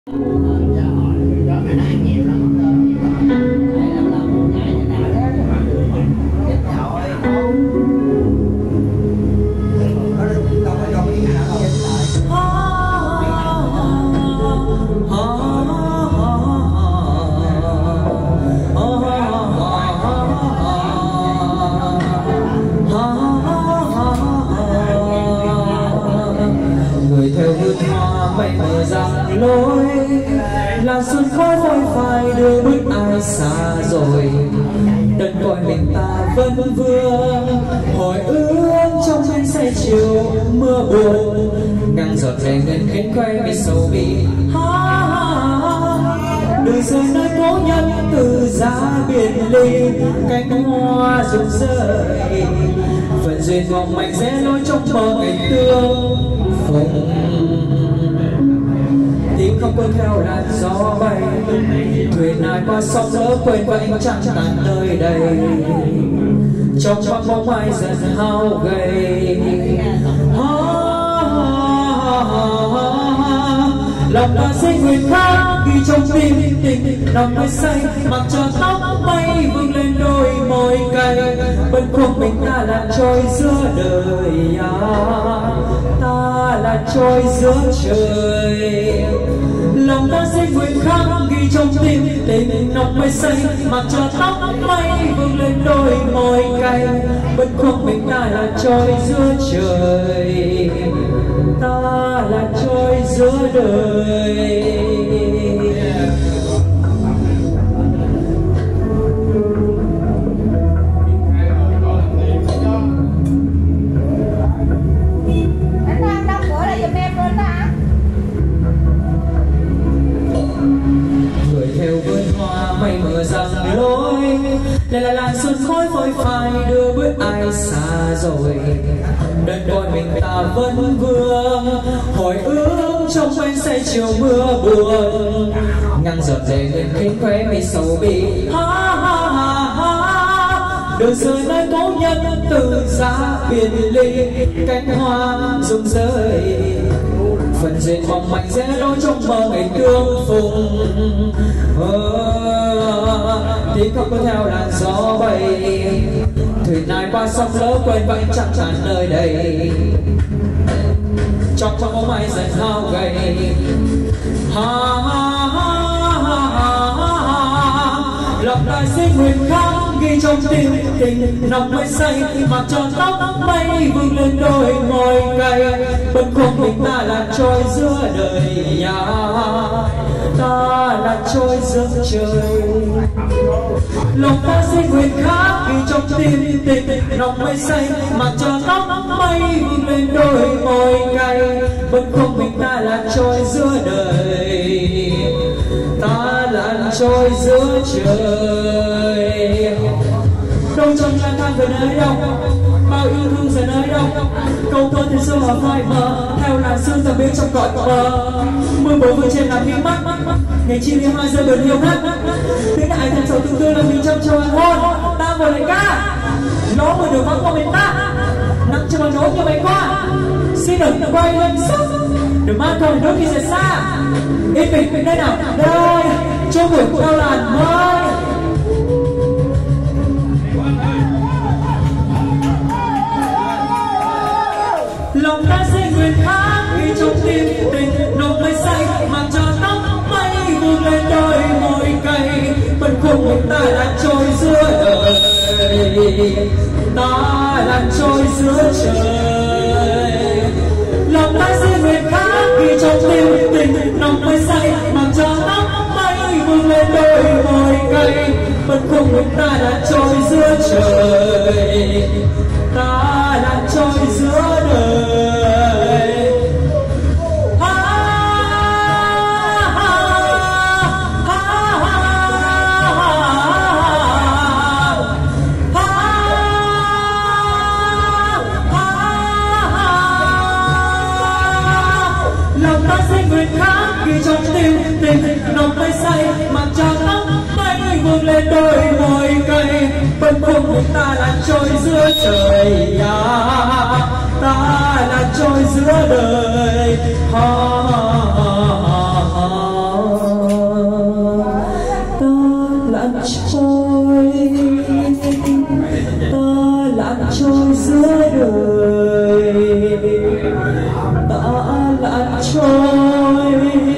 lối là xuân khói phôi phai đưa bước ai xa rồi, đơn cõi mình ta vẫn vương hồi ước trong men say chiều mưa buồn, ngang giọt lệ ngân khiến khoe mi sầu bi. Đời rơi nơi cố nhân từ giá biệt ly, cánh hoa rụng rơi phận duyên mong manh rẽ lối trong bờ ngày tương phùng. Tiếng không cuốn theo làn gió bay, thuyền ai qua sóng lỡ quên và ánh trăng tàn nơi đây, trong bóng bóng ai dần hao gầy. Lòng ta sinh nguyện khát ghi trong tim tình lòng mây say, mặc cho tóc bay vươn lên đôi môi cay, bâng khuâng mình ta là trôi giữa đời, ta là trôi giữa trời. Lòng ta sinh nguyện khát ghi trong tim tình lòng mây say, mặc cho tóc bay vươn lên đôi môi cay, bâng khuâng mình ta là trôi giữa trời, ta là trôi giữa đời. Người theo vườn hoa mây mờ rằng lối, đây là làn xuân khói phôi phai đưa bước ai xa rồi, đơn cõi mình ta vẫn vương hồi ước trong quên say chiều mưa buồn, ngang giọt lệ ngân khiến khóe mi sầu bi. Đời rơi nơi cố nhân từ giá biệt ly, cánh hoa rụng rơi phần duyên mong manh rẽ lối trong mơ ngày tương phùng. Tiếng khóc cuốn theo làn gió bay, thuyền ai qua sóng lỡ quên và ánh trăng tràn nơi đây, trong bóng ai dần hao gầy. Lòng ta sinh nguyện khát ghi trong tim tình lòng mây say, mặc cho tóc bay vươn lên đôi môi cay, bâng khuâng mình ta là trôi giữa đời, ta là trôi giữa trời. Lòng ta sinh nguyện khát ghi trong tim tình lòng mây say, mặc cho tóc bay vươn lên đôi môi cay, bâng khuâng mình ta là trôi giữa đời, ta là trôi giữa trời. Đâu trong lang thang về nơi đâu, bao yêu thương giờ nơi đâu, câu thơ thì xưa hòa phai mờ theo làn sương tầm biết trong cõi bờ. Mưa bầu vương trên làm mi mắt, ngày chi liêm hai giờ bờn yêu hát, tiếng đại thật sầu tương tư làm mình trong trời hôn. Ta vừa lại ca nó vừa được vắng qua bên ta, nặng cho bằng nốt như mày qua, xin đừng quay lên sắc, đừng mang thôi đôi khi rời xa. Yên bình đây nào, đây cho buổi theo làn mây. Lòng ta sinh nguyện khát ghi trong tim tình lòng mây say, mặc cho tóc bay vươn lên đôi môi cay, bâng khuâng mình ta là trôi giữa đời, ta là trôi giữa trời. Lòng ta sinh nguyện khát ghi trong tim tình lòng mây say, mặc cho tóc bay vươn lên đôi môi cay, bâng khuâng mình ta là trôi giữa trời, ta là trôi giữa đời. Lòng ta sinh nguyện khát ghi trong tim tình lòng mây say, mặc cho tóc bay vươn lên đôi môi cay, bâng khuâng mình ta là trôi giữa trời, ta là trôi giữa đời. giữa đời đã lặn trôi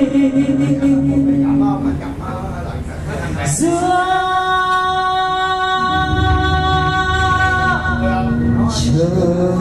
giữa trời.